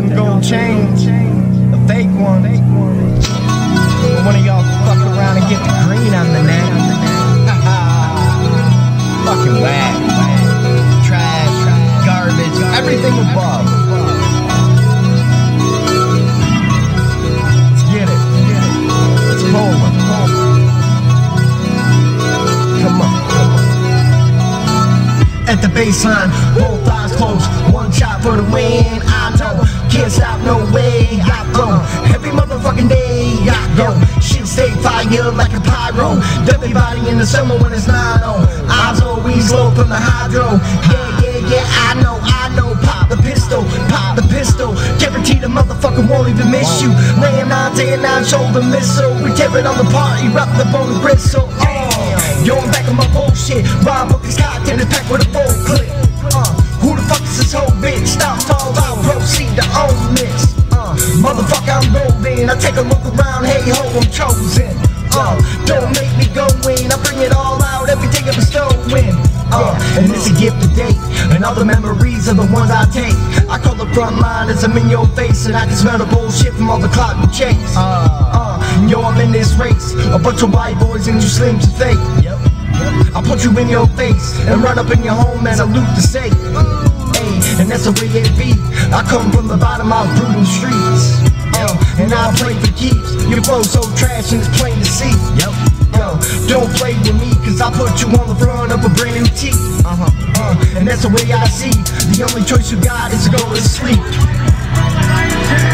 them gold chains, the fake ones. But one of y'all fuck around and get the green on the neck. Fucking whack, trash, garbage, everything above. Let's get it. It's Poland. Come on. At the baseline, both eyes closed, one shot for the win. I know, can't stop, no way. I go every motherfucking day. I go, shit stay fire like a pyro. Deadly body in the summer when it's 9-0. Eyes always low from the hydro. Yeah, I know. Pop the pistol. Guarantee the motherfucker won't even miss you. Laying 9 day and 9 shoulder missile. We tear it on the party, wrap the bone and gristle. Yo, I'm back on my bullshit. Rhyme book is cocktail and packed with a full clip. Who the fuck is this whole bitch? Stop, fall out, proceed to own this. Motherfucker, I'm rolling. I take a look around, hey ho, I'm chosen. Don't make me go in. I bring it all out, everything I bestow in. And it's a gift today, and all the memories are the ones I take. I call the front line as I'm in your face, and I can smell the bullshit from all the clout you chase. Yo, I'm in this race, a bunch of white boys and you slim to fake. I put you in your face and run up in your home and I loot the safe. And that's the way it be. I come from the bottom of brutal streets. And I play for keeps. Your flow so trash and it's plain to see. Don't play with me, cause I put you on the front of a brand new tee. And that's the way I see. The only choice you got is to go to sleep.